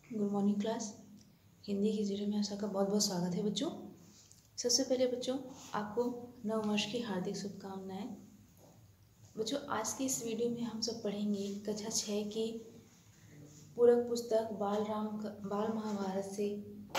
Good morning class. Hindi की zero में आप सबका बहुत बहुत स्वागत है बच्चों। सबसे पहले बच्चों आपको नव वर्ष की हार्दिक शुभकामनाएं। बच्चों आज की इस वीडियो में हम सब पढ़ेंगे कक्षा 6 की पूरक पुस्तक बाल महाभारत से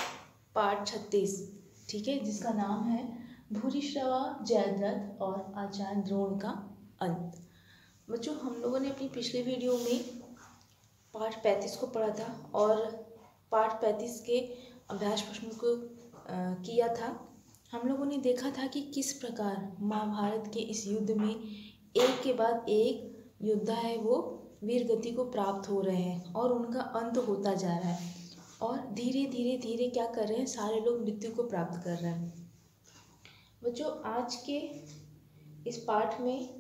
पाठ 36, ठीक है, जिसका नाम है भूरिश्रवा जयद्रथ और आचार्य द्रोण का अंत। बच्चों हम लोगों ने अपनी पिछले वीडियो में पाठ 35 को पढ़ा था और पाठ 35 के अभ्यास प्रश्नों को किया था। हम लोगों ने देखा था कि किस प्रकार महाभारत के इस युद्ध में एक के बाद एक योद्धा है वो वीर गति को प्राप्त हो रहे हैं और उनका अंत होता जा रहा है और धीरे धीरे धीरे क्या कर रहे हैं, सारे लोग मृत्यु को प्राप्त कर रहे हैं। बच्चों आज के इस पाठ में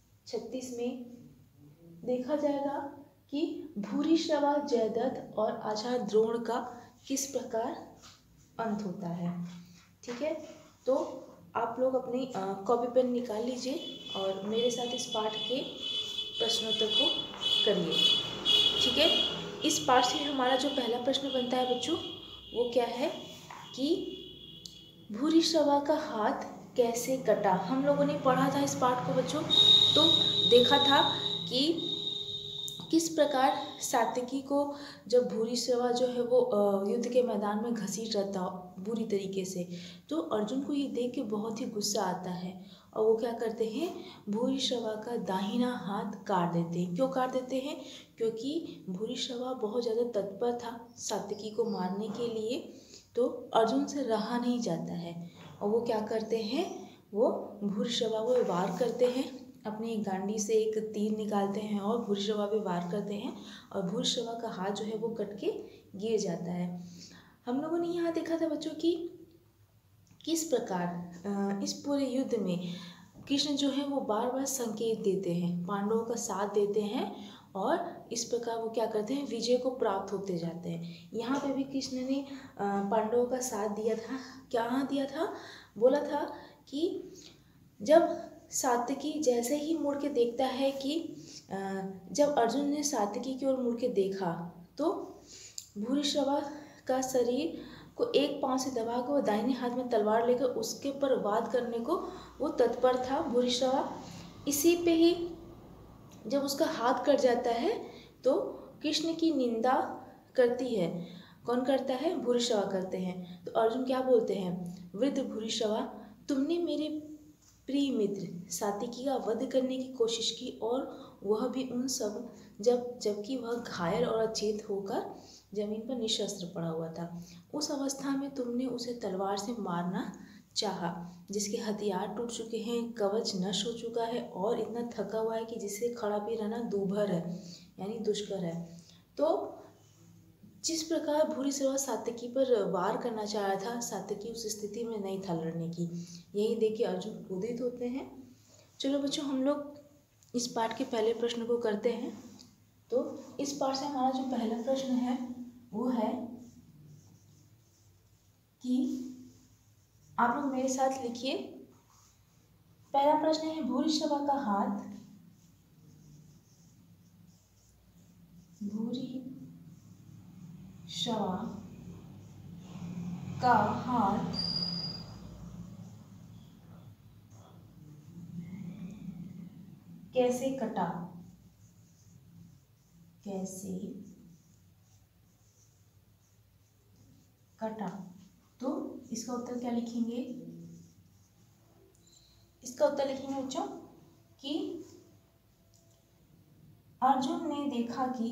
36 में देखा जाएगा कि भूरिश्रवा जयद्रथ और आचार्य द्रोण का किस प्रकार अंत होता है। ठीक है, तो आप लोग अपनी कॉपी पेन निकाल लीजिए और मेरे साथ इस पाठ के प्रश्नोत्तर को करिए। ठीक है, इस पाठ से हमारा जो पहला प्रश्न बनता है बच्चों वो क्या है कि भूरिश्रवा का हाथ कैसे कटा। हम लोगों ने पढ़ा था इस पाठ को बच्चों, तो देखा था कि किस प्रकार सात्यकी को जब भूरिश्रवा जो है वो युद्ध के मैदान में घसीट रहा था बुरी तरीके से, तो अर्जुन को ये देख के बहुत ही गुस्सा आता है और वो क्या करते हैं, भूरिश्रवा का दाहिना हाथ काट देते हैं। क्यों काट देते हैं? क्योंकि भूरिश्रवा बहुत ज़्यादा तत्पर था सात्यकी को मारने के लिए, तो अर्जुन से रहा नहीं जाता है और वो क्या करते हैं, वो भूरिश्रवा को वार करते हैं, अपनी गांडी से एक तीर निकालते हैं और भूरिश्रवा पे वार करते हैं और भूरिश्रवा का हाथ जो है वो कट के गिर जाता है। हम लोगों ने यहाँ देखा था बच्चों कि किस प्रकार इस पूरे युद्ध में कृष्ण जो है वो बार बार संकेत देते हैं, पांडवों का साथ देते हैं और इस प्रकार वो क्या करते हैं, विजय को प्राप्त होते जाते हैं। यहाँ पे भी कृष्ण ने पांडवों का साथ दिया था। क्या दिया था? बोला था कि जब सात्यकी जैसे ही मुड़ के देखता है कि जब अर्जुन ने सात्यकी की ओर मुड़ के देखा तो भूरिश्रवा का शरीर को एक पांव से दबा कर वो दाहिने हाथ में तलवार लेकर उसके पर वार करने को वो तत्पर था भूरिश्रवा। इसी पे ही जब उसका हाथ कट जाता है तो कृष्ण की निंदा करती है। कौन करता है? भूरिश्रवा करते हैं। तो अर्जुन क्या बोलते हैं, वृद्ध भूरिश्रवा, तुमने मेरे प्रिय मित्र सात्यकी का वध करने की कोशिश की और वह भी उन सब जबकि वह घायल और अचेत होकर जमीन पर निशस्त्र पड़ा हुआ था। उस अवस्था में तुमने उसे तलवार से मारना चाहा, जिसके हथियार टूट चुके हैं, कवच नष्ट हो चुका है और इतना थका हुआ है कि जिसे खड़ा भी रहना दूभर है, यानी दुष्कर है। तो जिस प्रकार भूरिश्रवा सात्यकी पर वार करना चाह रहा था, सात्यकी उस स्थिति में नहीं था लड़ने की। यही देख के अर्जुन क्रोधित होते हैं। चलो बच्चों हम लोग इस पाठ के पहले प्रश्न को करते हैं। तो इस पाठ से हमारा जो पहला प्रश्न है वो है कि आप लोग मेरे साथ लिखिए। पहला प्रश्न है, भूरिश्रवा का हाथ, भूरिश्रवा का हाथ कैसे कटा? कैसे कटा? तो इसका उत्तर क्या लिखेंगे? इसका उत्तर लिखेंगे बच्चों कि अर्जुन ने देखा कि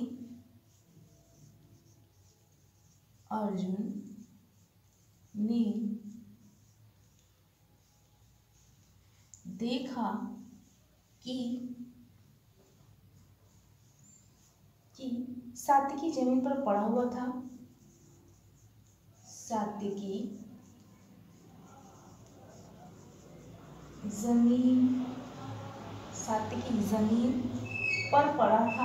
सात्यकी जमीन पर पड़ा हुआ था। सात्यकी जमीन पर पड़ा था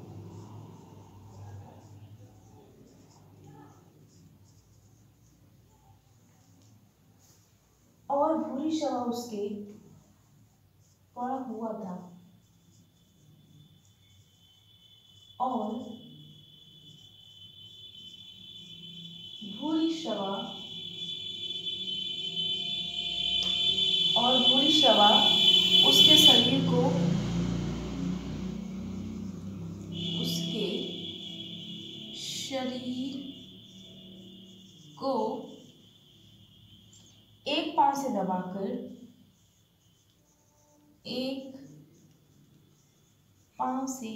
और भूरिश्रवा उसके पड़ा हुआ था और भूरिश्रवा और भूरिश्रवा उसके शरीर को, उसके शरीर को एक पांव से दबाकर, एक पांव से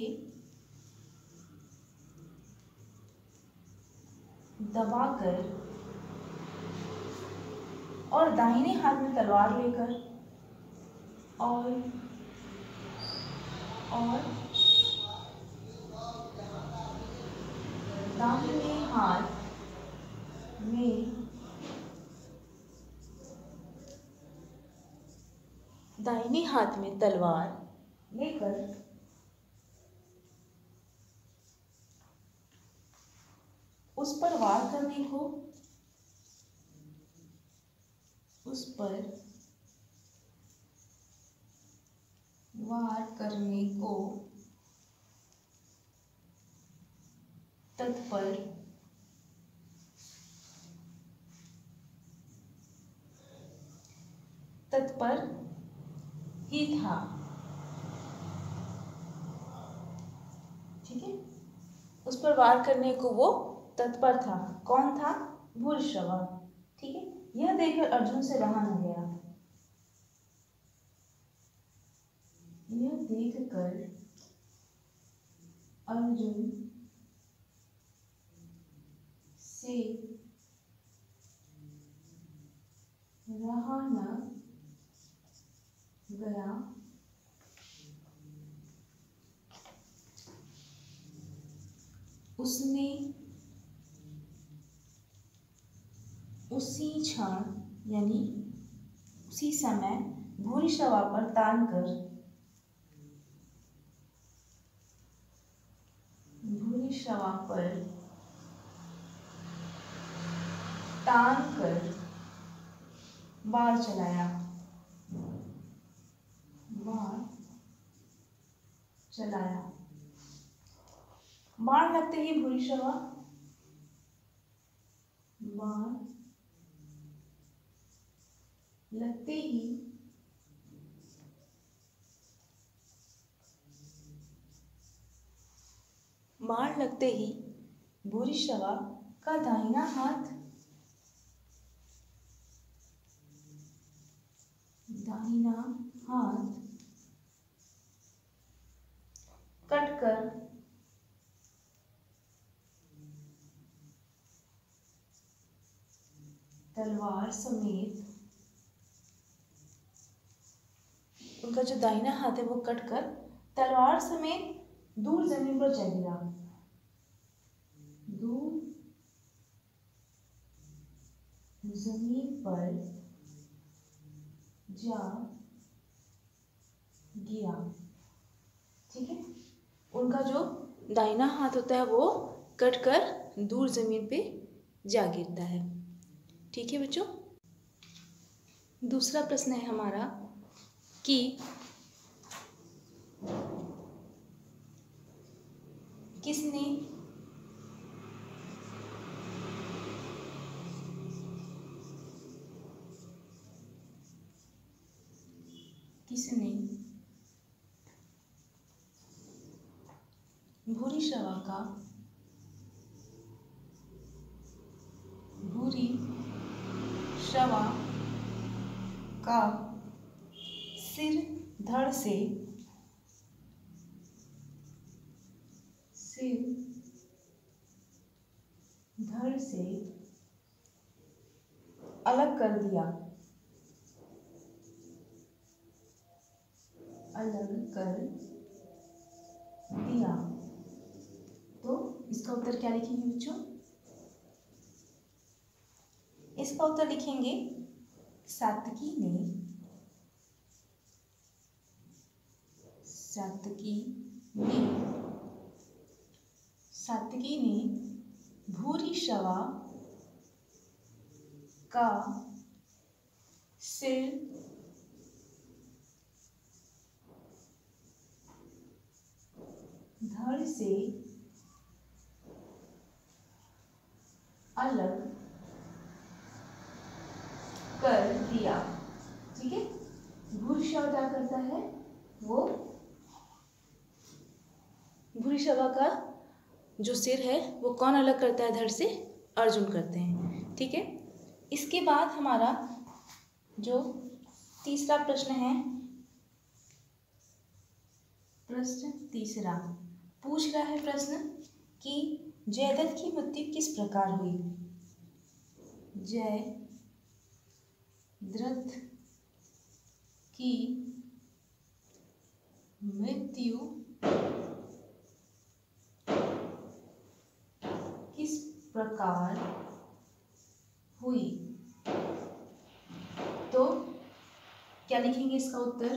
दबाकर और दाहिने हाथ में तलवार लेकर और दाहिने हाथ में तलवार लेकर उस पर वार करने को, उस पर वार करने को तत्पर ही था। ठीक है, उस पर वार करने को वो तत्पर था। कौन था? भूरिश्रवा। ठीक है, यह देखकर अर्जुन से रहा न गया। यह देखकर अर्जुन से रहा न गया। उसने उसी क्षण यानी उसी समय भूरिश्रवा पर तान कर, भूरिश्रवा पर तान कर वार चलाया। बाण लगते ही भूरिश्रवा, बाण लगते ही भूरिश्रवा का दाहिना हाथ कटकर तलवार समेत, उनका जो दाहिना हाथ है वो कटकर तलवार समेत दूर जमीन पर जा गिरा। दूर जमीन पर जा गिरा। ठीक है, उनका जो दाहिना हाथ होता है वो कटकर दूर जमीन पे जा गिरता है। ठीक है बच्चों, दूसरा प्रश्न है हमारा कि किसने भूरिश्रवा का सिर धड़ से अलग कर दिया। तो इसका उत्तर क्या लिखेंगे बच्चों? इसका उत्तर लिखेंगे सात्विकी ने भूरिश्रवा का सिर धड़ से अलग दिया। ठीक है, भूरिश्रवा क्या करता है, वो भूरिश्रवा का जो सिर है वो कौन अलग करता है धड़ से, अर्जुन करते हैं। ठीक है, इसके बाद हमारा जो तीसरा प्रश्न है, प्रश्न तीसरा पूछ रहा है प्रश्न कि जयद्रथ की मृत्यु किस प्रकार हुई। जयद्रथ की मृत्यु किस प्रकार हुई, तो क्या लिखेंगे इसका उत्तर,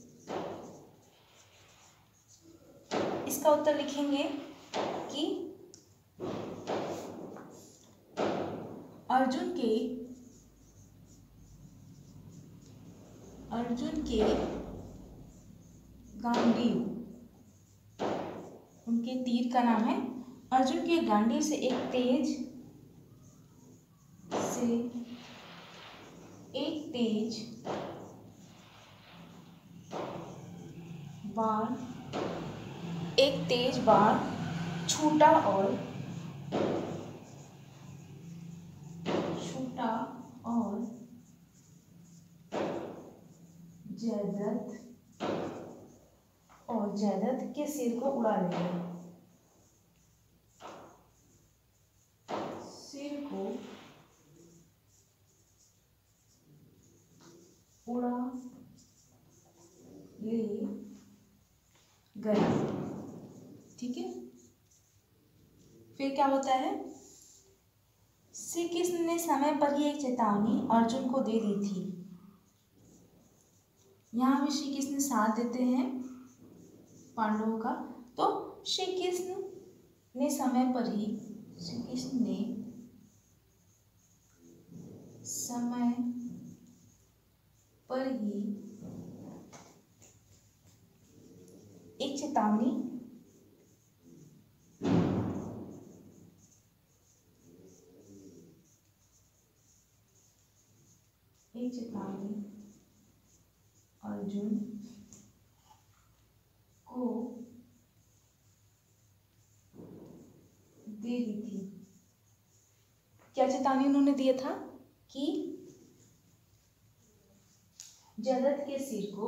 इसका उत्तर लिखेंगे कि अर्जुन के गांडीव, उनके तीर का नाम है, अर्जुन के गांडीव से एक तेज बाण छूटा और जयद्रथ के सिर को उड़ा ले गया। सिर को उड़ा ले गया। ठीक है, फिर क्या होता है, श्री कृष्ण ने समय पर ही एक चेतावनी अर्जुन को दे दी थी। यहाँ भी श्री कृष्ण साथ देते हैं पांडवों का, तो श्री कृष्ण ने समय पर ही एक चेतावनी अर्जुन को दे दी थी। क्या चेतावनी उन्होंने दिया था कि जयद्रथ के सिर को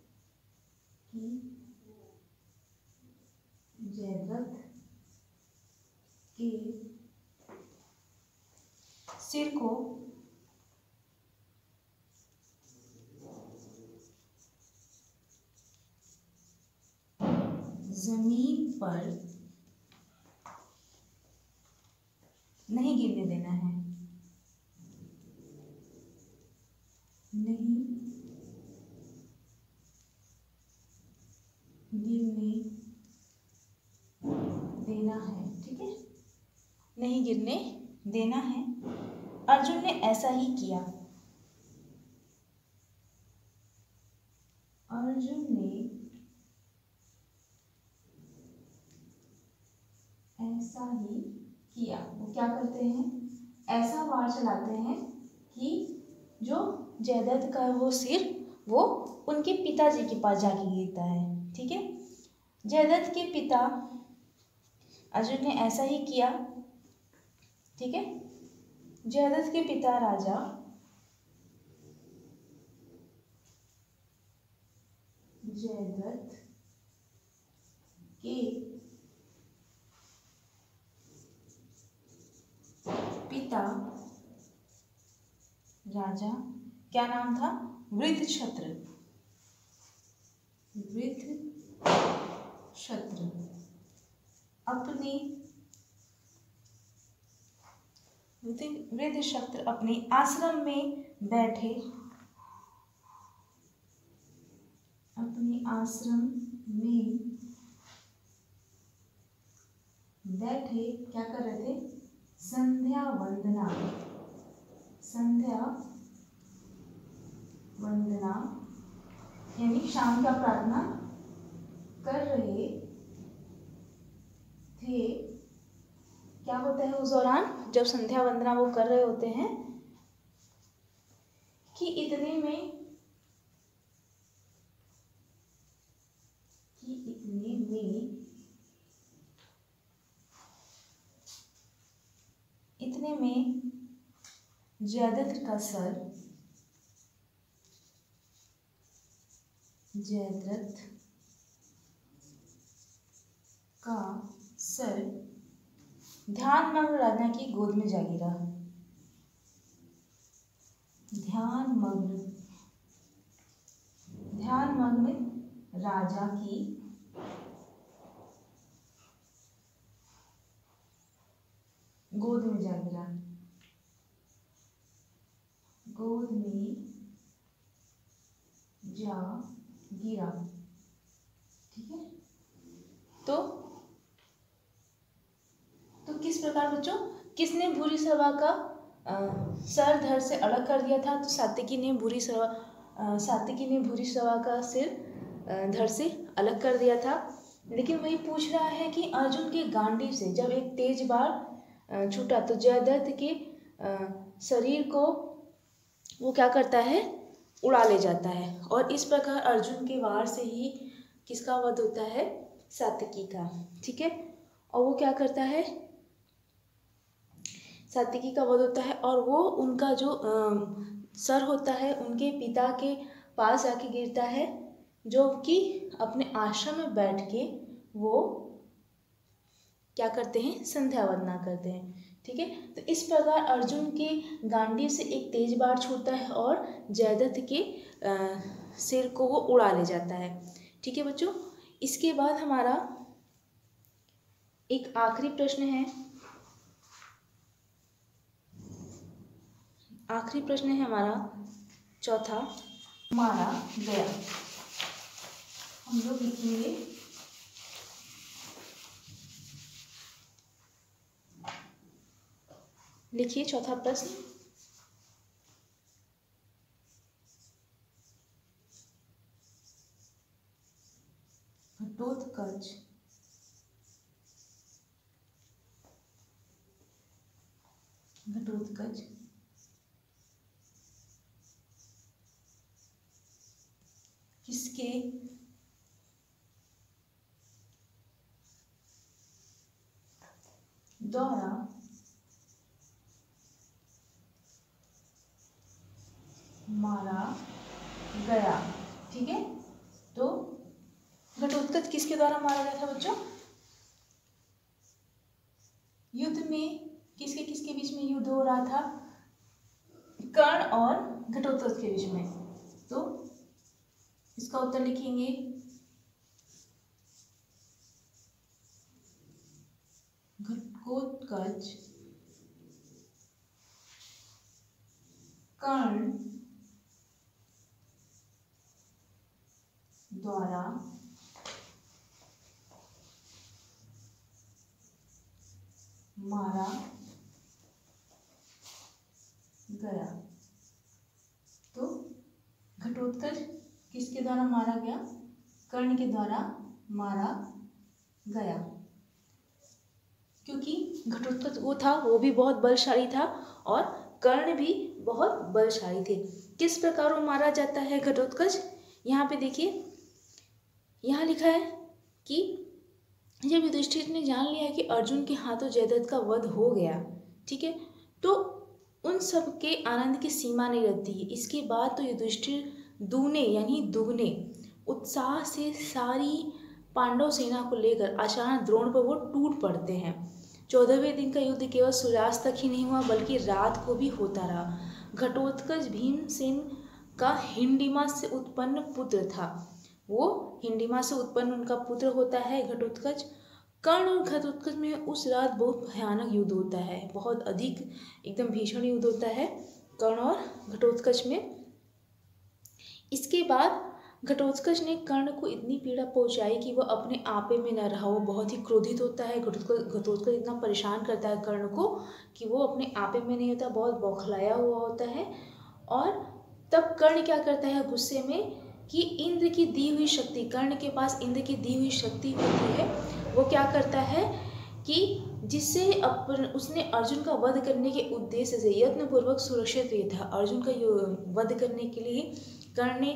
जमीन पर नहीं गिरने देना है, नहीं गिरने देना है। ठीक है, नहीं गिरने देना है। अर्जुन ने ऐसा ही किया। अर्जुन ने ऐसा ही किया। वो क्या करते हैं, ऐसा वार चलाते हैं कि जो जयद्रथ का वो सिर वो उनके पिताजी के पास जाके गिरता है। ठीक है, जयद्रथ के पिता अर्जुन ने ऐसा ही किया। ठीक है, जयद्रथ के पिता राजा जयद्रथ के पिता राजा, क्या नाम था, वृत्रक्षत्र वृत्रक्षत्र अपने आश्रम में बैठे, क्या कर रहे थे, संध्या वंदना यानी शाम का प्रार्थना कर रहे थे। क्या होता है उस दौरान जब संध्या वंदना वो कर रहे होते हैं, कि इतने में जयद्रथ का सर ध्यानमग्न राजा की गोद में जा गिरा। ध्यानमग्न राजा की गोद में जा गिरा। गोद में जा गिरा। ठीक है, तो किस प्रकार बच्चों, किसने भूरी सभा का सर धड़ से अलग कर दिया था? तो सात्विकी ने भूरी सभा का सिर धड़ से अलग कर दिया था। लेकिन वही पूछ रहा है कि अर्जुन के गांडीव से जब एक तेज बाण छूटा तो जयद्रथ के शरीर को वो क्या करता है, उड़ा ले जाता है। और इस प्रकार अर्जुन के वार से ही किसका वध होता है? सात्विकी का। ठीक है, और वो क्या करता है, सात्विकी का वध होता है और वो उनका जो सर होता है उनके पिता के पास जाके गिरता है, जो कि अपने आश्रम में बैठ के वो क्या करते हैं, संध्या वंदना करते हैं। ठीक है, तो इस प्रकार अर्जुन के गांडीव से एक तेज बाण छूटता है और जयद्रथ के सिर को वो उड़ा ले जाता है। ठीक है बच्चों, इसके बाद हमारा एक आखिरी प्रश्न है। आखिरी प्रश्न है हमारा चौथा, मारा गया। हम लोग लिखेंगे लिखिए चौथा प्रश्न। घटोत्कच किसके द्वारा मारा गया? ठीक है, तो घटोत्कच किसके द्वारा मारा गया था बच्चों? युद्ध में किसके बीच में युद्ध हो रहा था? कर्ण और घटोत्कच के बीच में। तो इसका उत्तर लिखेंगे घटोत्कच कर्ण द्वारा मारा गया। तो घटोत्कच किसके द्वारा मारा गया? कर्ण के द्वारा मारा गया, क्योंकि घटोत्कच वो था, वो भी बहुत बलशाली था और कर्ण भी बहुत बलशाली थे। किस प्रकार वो मारा जाता है घटोत्कच? यहाँ पे देखिए, यहाँ लिखा है कि जब युधिष्ठिर ने जान लिया कि अर्जुन के हाथों जयद्रथ का वध हो गया, ठीक है, तो उन सब के आनंद की सीमा नहीं रहती है। इसके बाद तो युधिष्ठिर दुगने उत्साह से सारी पांडव सेना को लेकर अचानक द्रोण पर वो टूट पड़ते हैं। 14वें दिन का युद्ध केवल सूर्यास्त तक ही नहीं हुआ बल्कि रात को भी होता रहा। घटोत्कच भीमसेन का हिंडिमा से उत्पन्न पुत्र था। वो हिंडिमा से उत्पन्न उनका पुत्र होता है घटोत्कच। कर्ण और घटोत्कच में उस रात बहुत भयानक युद्ध होता है, बहुत अधिक एकदम भीषण युद्ध होता है कर्ण और घटोत्कच में। इसके बाद घटोत्कच ने कर्ण को इतनी पीड़ा पहुंचाई कि वह अपने आपे में न रहा, वो बहुत ही क्रोधित होता है। घटोत्कच इतना परेशान करता है कर्ण को कि वो अपने आपे में नहीं होता, बहुत बौखलाया हुआ होता है। और तब कर्ण क्या करता है गुस्से में कि इंद्र की दी हुई शक्ति, कर्ण के पास इंद्र की दी हुई शक्ति होती है, वो क्या करता है कि जिससे उसने अर्जुन का वध करने के उद्देश्य से यत्नपूर्वक सुरक्षित किया था। अर्जुन का वध करने के लिए कर्ण ने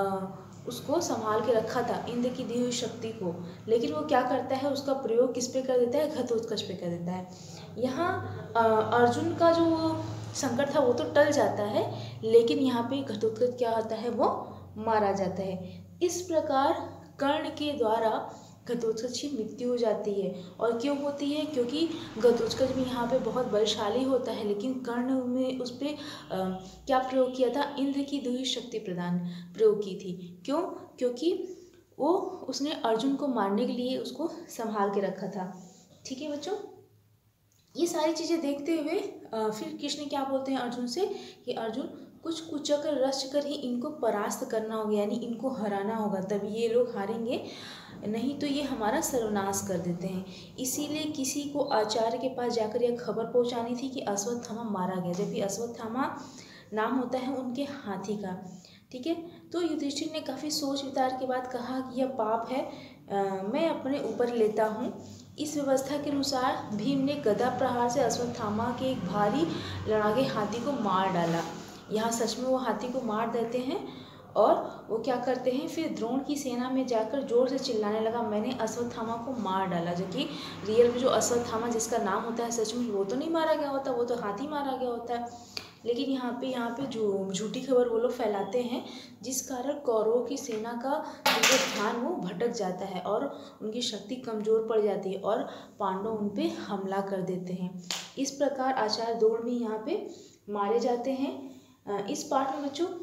उसको संभाल के रखा था, इंद्र की दी हुई शक्ति को। लेकिन वो क्या करता है, उसका प्रयोग किस पे कर देता है, घटोत्कच पे कर देता है। यहाँ अर्जुन का जो संकट था वो तो टल जाता है, लेकिन यहाँ पे घटोत्कच क्या होता है, वो मारा जाता है। इस प्रकार कर्ण के द्वारा घटोत्कच की मृत्यु हो जाती है। और क्यों होती है, क्योंकि घटोत्कच भी यहाँ पे बहुत बलशाली होता है, लेकिन कर्ण में उस पर क्या प्रयोग किया था, इंद्र की दी हुई शक्ति प्रयोग की थी। क्यों, क्योंकि उसने अर्जुन को मारने के लिए उसको संभाल के रखा था। ठीक है बच्चों, ये सारी चीज़ें देखते हुए फिर कृष्ण क्या बोलते हैं अर्जुन से कि अर्जुन कुछ कुचकर रच कर ही इनको परास्त करना होगा, यानी इनको हराना होगा, तभी ये लोग हारेंगे, नहीं तो ये हमारा सर्वनाश कर देते हैं। इसीलिए किसी को आचार्य के पास जाकर यह खबर पहुंचानी थी कि अश्वत्थामा मारा गया, जबकि अश्वत्थामा नाम होता है उनके हाथी का। ठीक है, तो युधिष्ठिर ने काफ़ी सोच विचार के बाद कहा कि यह पाप है, मैं अपने ऊपर लेता हूँ। इस व्यवस्था के अनुसार भीम ने गदा प्रहार से अश्वत्थामा के एक भारी लड़ाके हाथी को मार डाला। यहाँ सच में वो हाथी को मार देते हैं और वो क्या करते हैं, फिर द्रोण की सेना में जाकर जोर से चिल्लाने लगा, मैंने अश्वत्थामा को मार डाला। जबकि रियल में जो अश्वत्थामा जिसका नाम होता है सच में वो तो नहीं मारा गया होता, वो तो हाथी मारा गया होता है। लेकिन यहाँ पे जो झूठी खबर वो लोग फैलाते हैं, जिस कारण कौरवों की सेना का जो ध्यान वो भटक जाता है और उनकी शक्ति कमज़ोर पड़ जाती है और पांडव उन पे हमला कर देते हैं। इस प्रकार आचार्य द्रोण भी यहाँ पे मारे जाते हैं। इस पाठ में बच्चों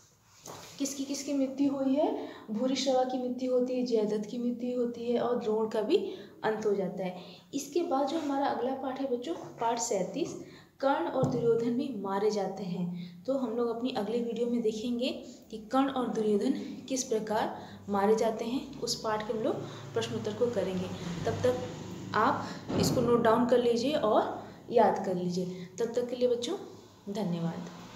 किसकी किसकी मृत्यु हुई है, भूरिश्रवा की मृत्यु होती है, जयद्रथ की मृत्यु होती है और द्रोण का भी अंत हो जाता है। इसके बाद जो हमारा अगला पाठ है बच्चों, पाठ 37, कर्ण और दुर्योधन भी मारे जाते हैं। तो हम लोग अपनी अगली वीडियो में देखेंगे कि कर्ण और दुर्योधन किस प्रकार मारे जाते हैं। उस पाठ के हम लोग प्रश्नोत्तर को करेंगे। तब तक आप इसको नोट डाउन कर लीजिए और याद कर लीजिए। तब तक के लिए बच्चों धन्यवाद।